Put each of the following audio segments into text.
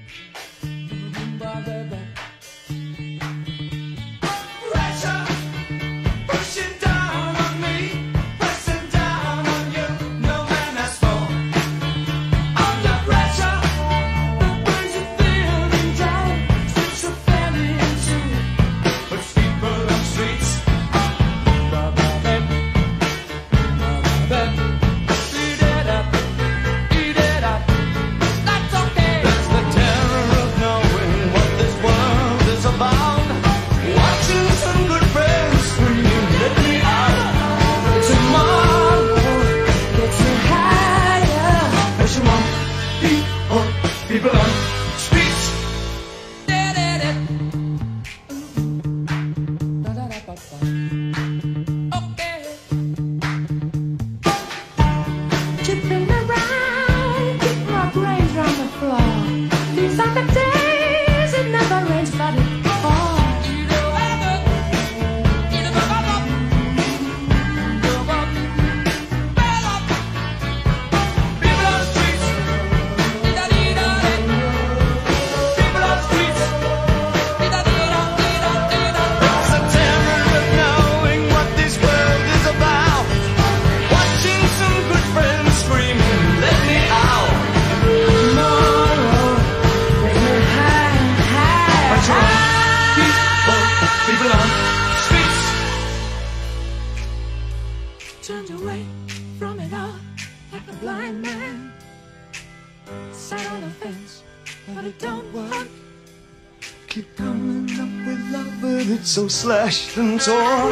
Turned away from it all like a blind man. Sat on the fence, but it don't work. Keep coming up with love, but it's so slashed and torn.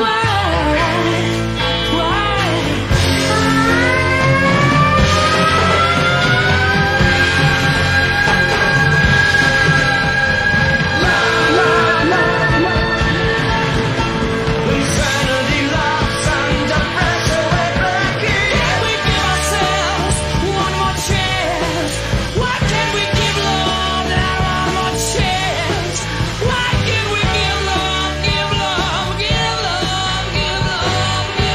Why? Give love, give love, give love.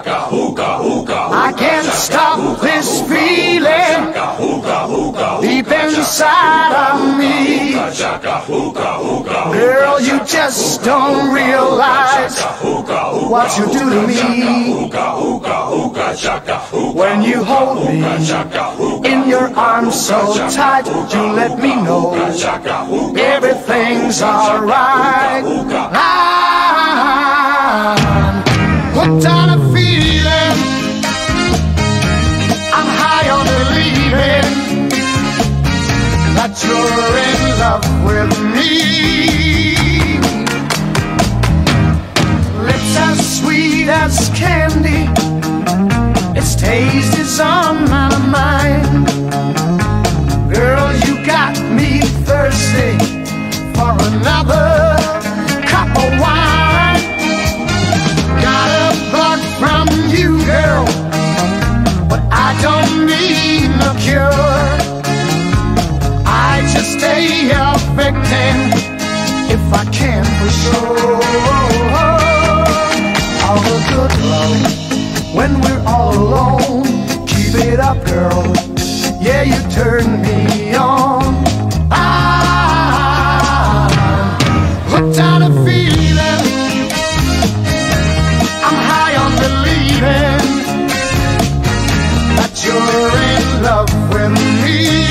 I can't stop this feeling deep inside of me. Girl, you just don't realize what you do to me. When you hold me in your arms so tight, you let me know everything's alright. I'm hooked on a feeling, I'm high on believing that you're in love with me. Lips as sweet as candy, its taste is on my mind. Girl, you got me thirsty for another cup of wine. Got a bug from you, girl, but I don't need no cure. I just stay a victim if I can for sure. All the good love when we're all alone. Keep it up, girl. Yeah, you turn me on. I'm hooked on a feeling, I'm high on believing that you're in love with me.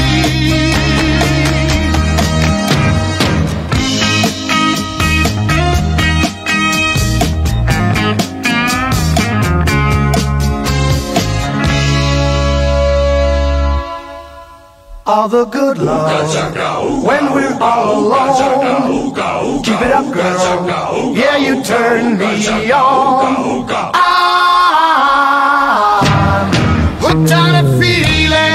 All the good love when we're all alone. Keep it up, girl. Yeah, you turn me on. I'm hooked on a feeling,